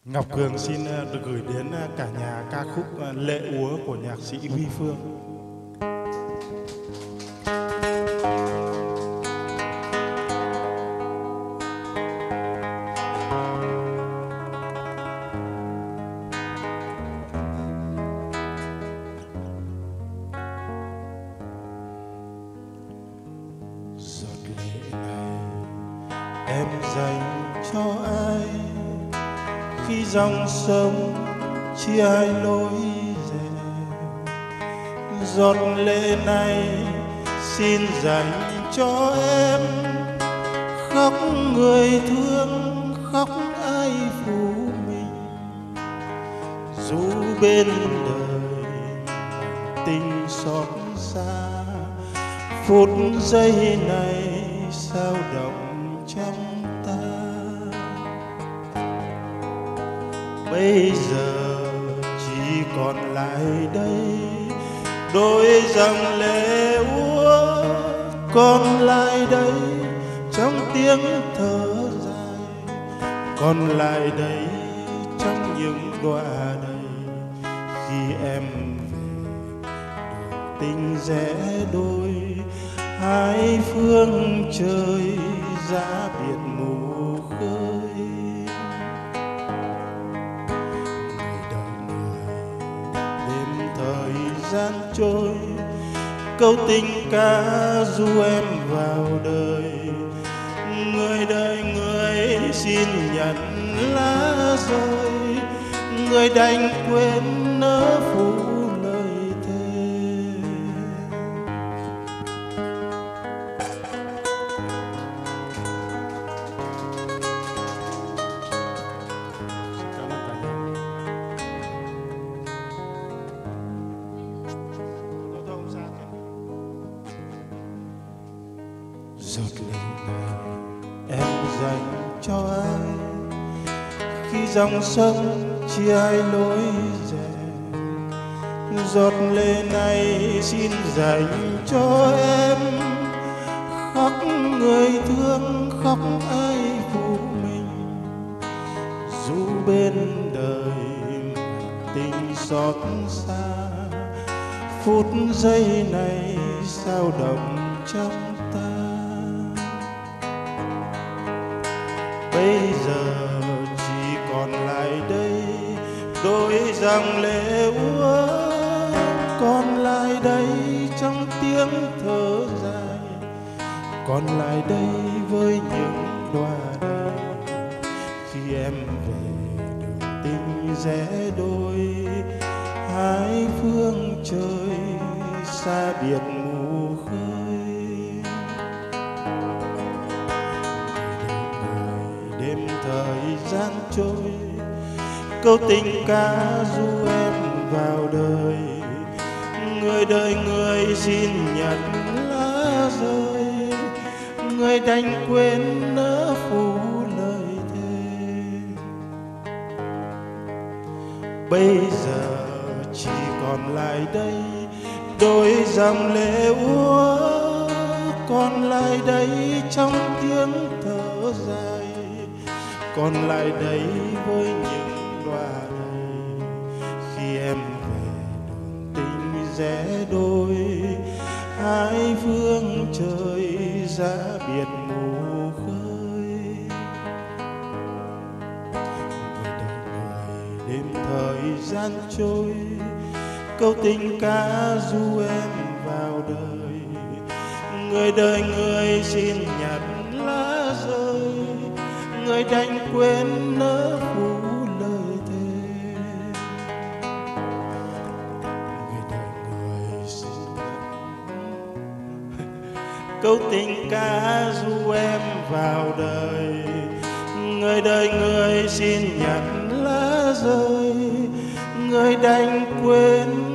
Ngọc Cường xin được gửi đến cả nhà ca khúc Lệ Úa của nhạc sĩ Huy Phương. Giọt lệ này em dành cho ai khi dòng sông chia hai lối rẽ. Giọt lệ này xin dành cho em, khóc người thương khóc ai phụ mình. Dù bên đời tình xót xa, phút giây này sao động trong ta. Bây giờ chỉ còn lại đây đôi dòng lệ úa, còn lại đây trong tiếng thở dài, còn lại đây trong những đóa đầy. Khi em về đường tình rẽ đôi, hai phương trời giá biệt mù khơi. Người đời người đêm thời gian trôi, câu tình ca du em vào đời. Người đời người xin nhận lá rơi, người đành quên nỡ phụ lời thề. Giọt lệ này em dành cho ai khi dòng sông chia hai lối rẽ. Giọt lệ này xin dành cho em, khóc người thương khóc ai phụ mình. Dù bên đời tình xót xa, phút giây này sao động trong ta. Bây giờ chỉ còn lại đây đôi dòng lệ úa, còn lại đây trong tiếng thở dài, còn lại đây với những đóa đầy. Khi em về đường tình rẽ đôi, hai phương trời xa biệt mù khơi. Đêm thời gian trôi, câu tình ca du em vào đời. Người đời người xin nhận lá rơi, người đành quên nỡ phụ lời thề. Bây giờ chỉ còn lại đây đôi dòng lệ úa, còn lại đây trong tiếng thở dài, còn lại đây với những đóa đầy. Khi em về đường tình rẽ đôi, hai phương trời giá biệt mù khơi. Người đời người đêm thời gian trôi, câu tình ca du em vào đời. Người đời người xin nhận lá rơi, người đành quên nỡ phụ lời thề. Người đời người xin nhận câu tình ca du em vào đời. Người đời người xin nhận lá rơi, người đành quên